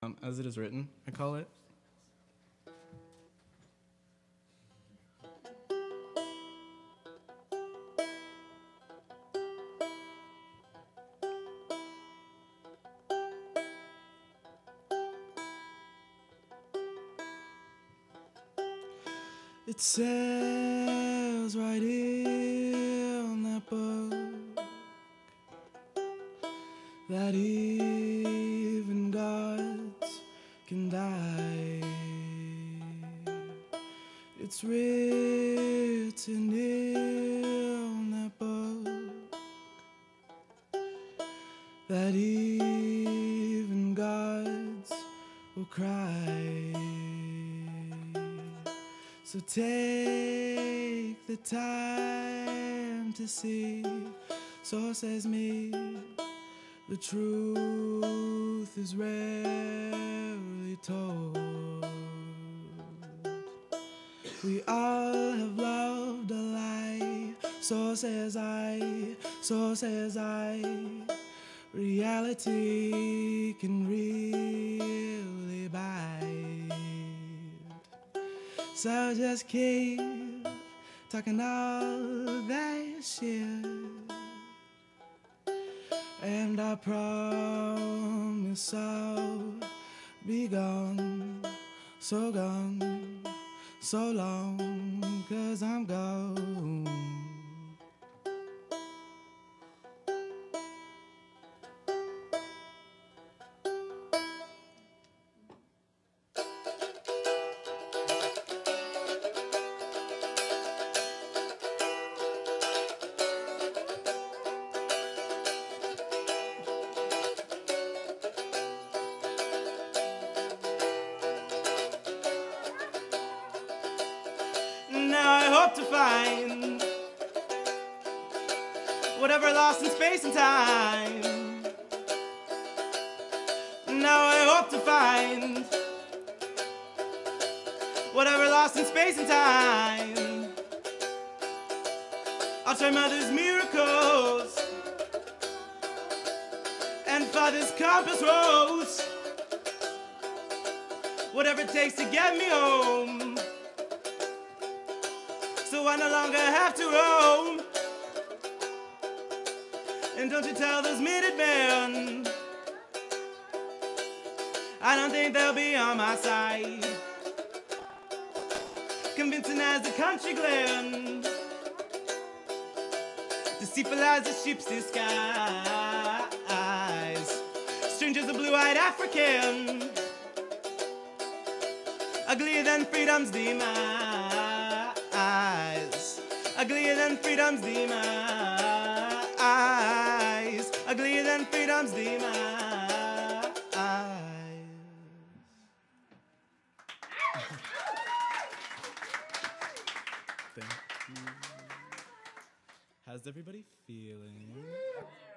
As it is written, I call it. It says right in that book that even gods can die. It's written in that book that even gods will cry. So take the time to see, so says me, the truth is rarely told. We all have loved a lie, so says I, so says I. Reality can really bite. So just keep talking all that shit, and I promise I'll be gone, so long, 'cause I'm gone. Now I hope to find whatever lost in space and time. Now I hope to find whatever lost in space and time. I'll try mother's miracles and father's compass rose, whatever it takes to get me home, so I no longer have to roam. And don't you tell those Minutemen, I don't think they'll be on my side. Convincing as the country glen, deceitful as the ship's disguise, strange as a blue-eyed African, uglier than freedom's demise, uglier than freedom's demise, uglier than freedom's demise. Thank you. How's everybody feeling?